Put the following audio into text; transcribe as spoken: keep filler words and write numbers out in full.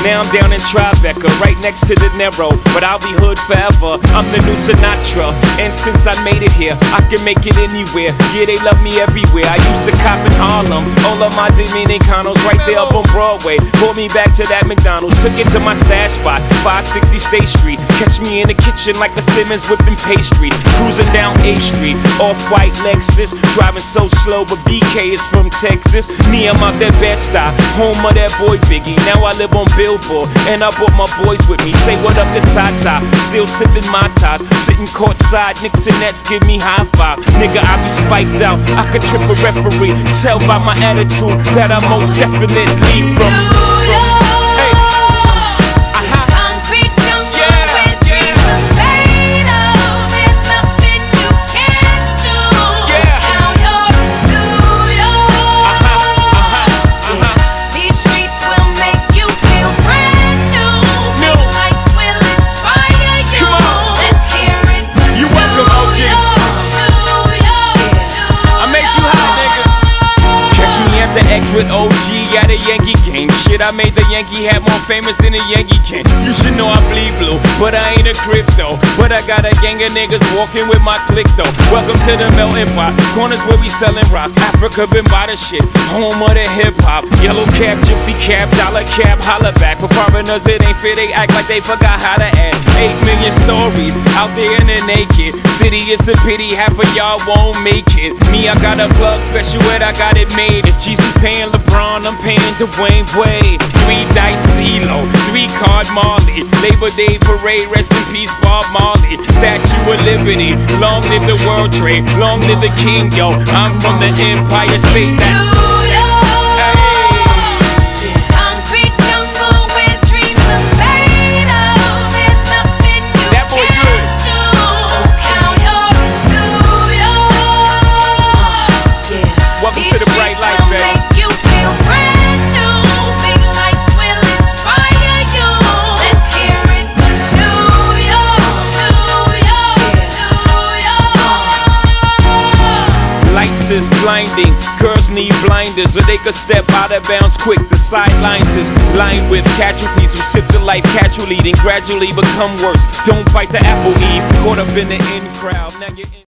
Now I'm down in Tribeca, right next to the Narrow, but I'll be hood forever. I'm the new Sinatra, and since I made it here, I can make it anywhere. Yeah, they love me everywhere. I used to cop in Harlem, all of my Dominicanos right there up on Broadway. Pulled me back to that McDonald's, took it to my stash spot, five sixty State Street. Catch me in the kitchen like a Simmons whipping pastry. Cruising down A Street, off-white Lexus, driving so slow, but B K is from Texas. Me, I'm out that Bed-Stuy, home of that boy Biggie. Now I live on Billboard, and I brought my boys with me. Say what up to Tata, still sipping my ties, sitting courtside, Knicks and Nets give me high five. Nigga, I be spiked out, I could trip a referee. Tell by my attitude that I most definitely from. The X with O G at a Yankee game. Shit, I made the Yankee hat more famous than a Yankee can. You should know I bleed blue, but I ain't a crypto. But I got a gang of niggas walking with my click though. Welcome to the melting pot, corners where we selling rock. Africa been by the shit, home of the hip hop. Yellow cap, gypsy cap, dollar cap, holla back. For foreigners it ain't fair, they act like they forgot how to act. Eight million stories out there in the naked city. It's a pity half of y'all won't make it. Me, I got a plug special ed, I got it made. If Jesus paying LeBron, I'm paying Dwayne Wade. Three dice CeeLo, three card Marley. Labor Day parade, rest in peace Bob Marley. Statue of Liberty, long live the World Trade, long live the King, yo. I'm from the Empire State, that's is blinding. Girls need blinders so they could step out of bounds quick. The sidelines is lined with casualties who sip the life casually, then gradually become worse. Don't bite the apple, Eve. Caught up in the in crowd. Now you're in